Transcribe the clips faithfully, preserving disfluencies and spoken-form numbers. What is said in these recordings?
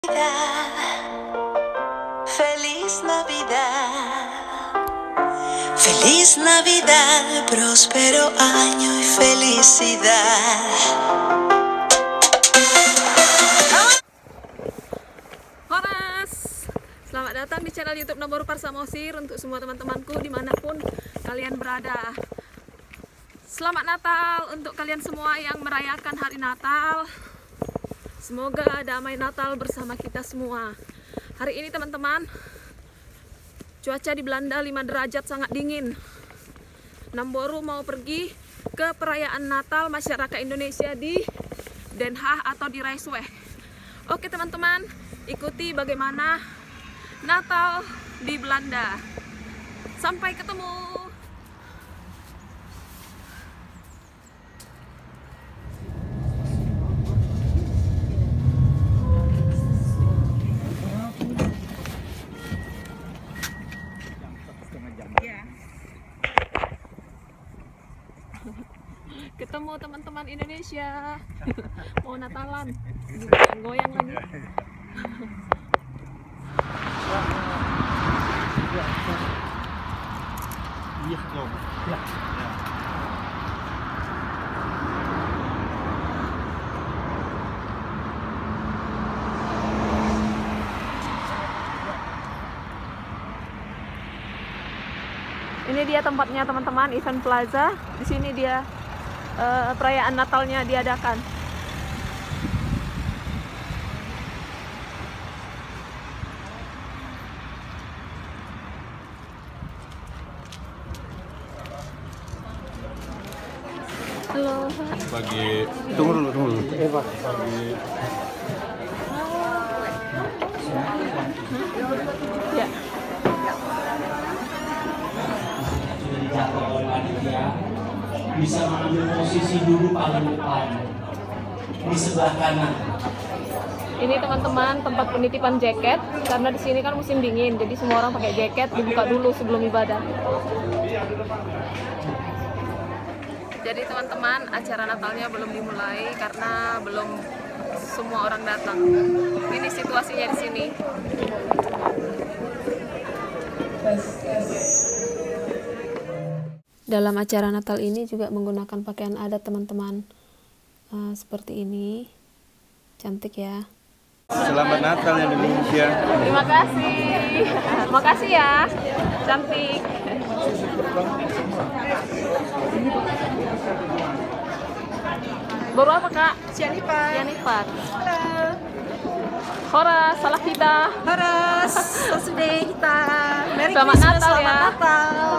Feliz Navidad, feliz Navidad, próspero año y felicidad. Horas, selamat datang di channel YouTube Nomor Parsamosir untuk semua teman-temanku dimanapun kalian berada. Selamat Natal untuk kalian semua yang merayakan hari Natal. Semoga damai Natal bersama kita semua. Hari ini teman-teman, cuaca di Belanda lima derajat, sangat dingin. Namboru mau pergi ke perayaan Natal masyarakat Indonesia di Den Haag atau di Rijswijk. Oke teman-teman, ikuti bagaimana Natal di Belanda. Sampai ketemu. Ketemu teman-teman Indonesia mau Natalan, goyang lagi. Iya, loh. Ya. Ini dia tempatnya teman-teman, Event Plaza. Di sini dia Uh, perayaan Natalnya diadakan. Halo Pak. Bagi tunggu dulu, tunggu dulu. Eh Pak, bagi ya. Bisa mengambil posisi duduk paling depan di sebelah kanan. Ini teman-teman tempat penitipan jaket, karena di sini kan musim dingin, jadi semua orang pakai jaket, dibuka dulu sebelum ibadah. Jadi teman-teman, acara Natalnya belum dimulai karena belum semua orang datang. Ini situasinya di sini. Dalam acara Natal ini juga menggunakan pakaian adat teman-teman, uh, seperti ini, cantik ya. Selamat Natal Indonesia. Terima kasih, terima kasih ya, cantik. Baru apa kak? Sianipar. Sianipar. Halo. Horas, salah kita. Horas, sudah kita. Merry Selamat Christmas, Natal selamat ya. Natal.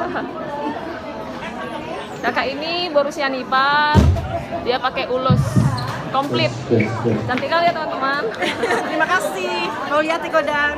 Kakak ini baru Sianipar, dia pakai ulus komplit. Cantik kali ya teman-teman. Terima kasih. Mau lihat di godang.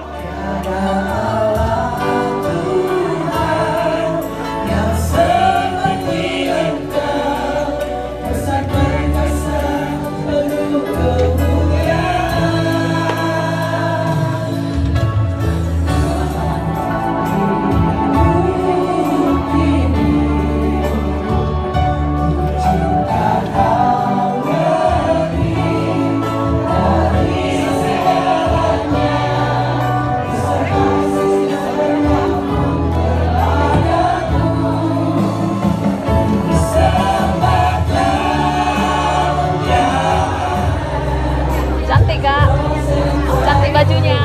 Bajunya.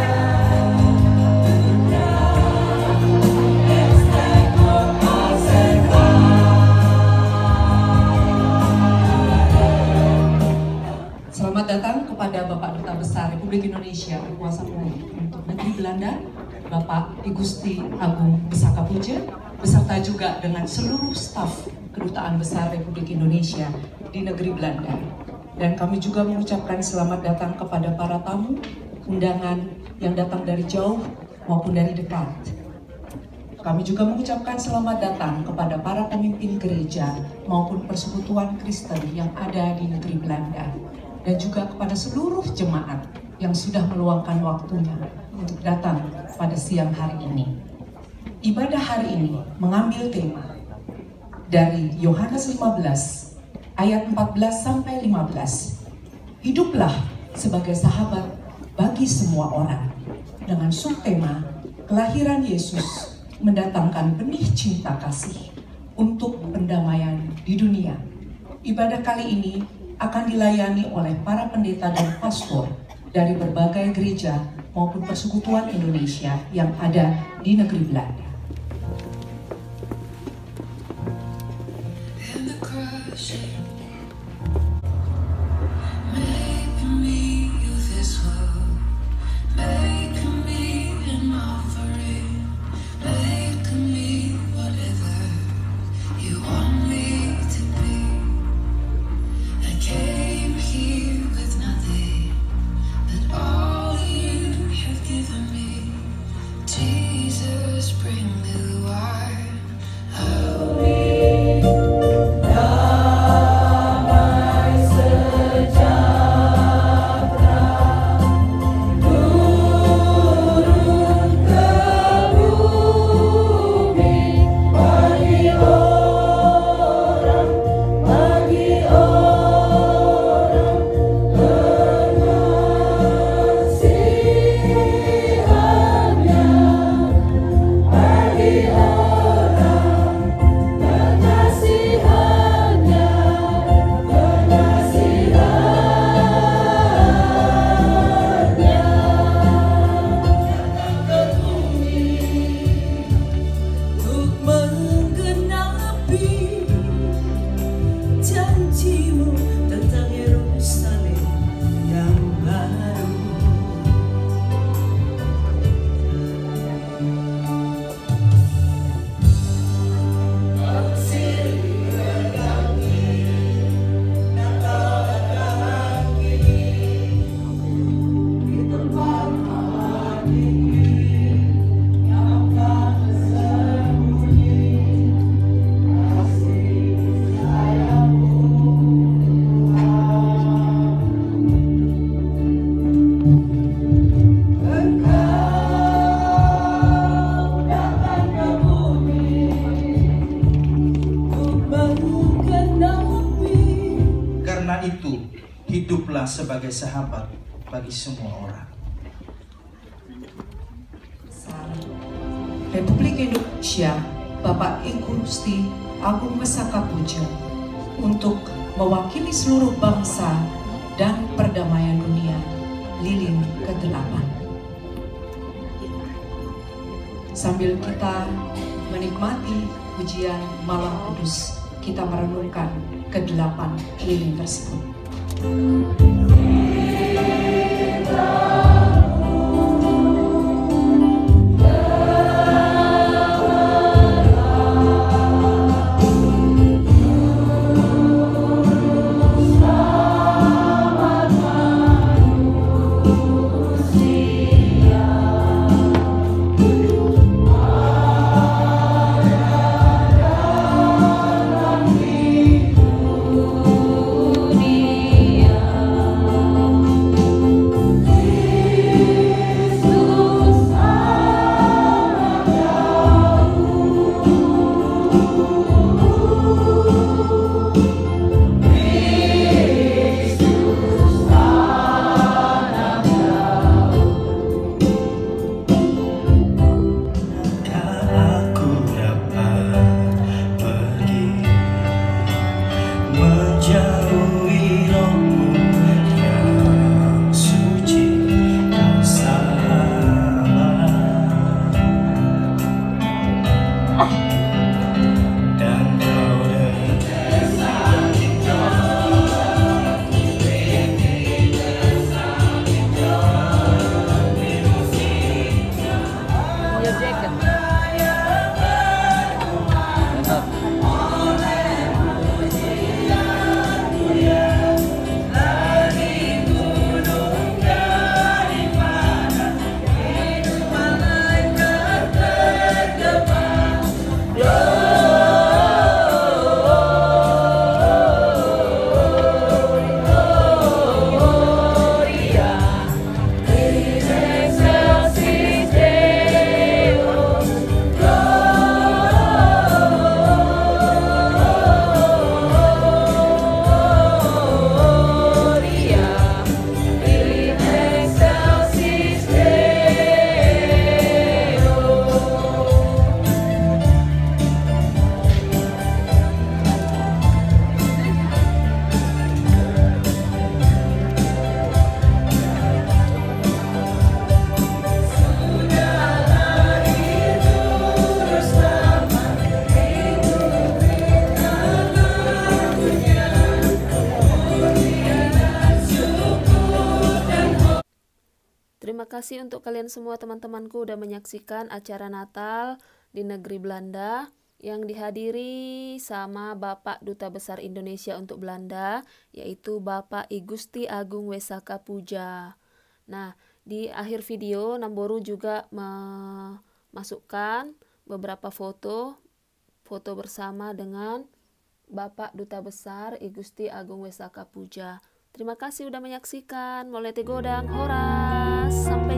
Selamat datang kepada Bapak Duta Besar Republik Indonesia berkuasa penuh untuk negeri Belanda, Bapak I Gusti Agung Besaka Puja, beserta juga dengan seluruh staf Kedutaan Besar Republik Indonesia di negeri Belanda. Dan kami juga mengucapkan selamat datang kepada para tamu undangan yang datang dari jauh maupun dari dekat. Kami juga mengucapkan selamat datang kepada para pemimpin gereja maupun persekutuan Kristen yang ada di negeri Belanda, dan juga kepada seluruh jemaat yang sudah meluangkan waktunya untuk datang pada siang hari ini. Ibadah hari ini mengambil tema dari Yohanes lima belas ayat empat belas sampai lima belas. Hiduplah sebagai sahabat bagi semua orang dengan subtema kelahiran Yesus mendatangkan benih cinta kasih untuk pendamaian di dunia. Ibadah kali ini akan dilayani oleh para pendeta dan pastor dari berbagai gereja maupun persekutuan Indonesia yang ada di negeri Belanda. Hiduplah sebagai sahabat bagi semua orang. Republik Indonesia, Bapak Ibu Gusti Agung Besaka Puja, untuk mewakili seluruh bangsa dan perdamaian dunia, lilin kedelapan. Sambil kita menikmati pujian Malam Kudus, kita merenungkan kedelapan lilin tersebut. Dunia Terima kasih untuk kalian semua teman-temanku udah menyaksikan acara Natal di negeri Belanda yang dihadiri sama Bapak Duta Besar Indonesia untuk Belanda, yaitu Bapak I Gusti Agung Wesaka Puja. Nah, di akhir video Namboru juga memasukkan beberapa foto foto bersama dengan Bapak Duta Besar I Gusti Agung Wesaka Puja. Terima kasih udah menyaksikan. Molete Godang, horas. Sampai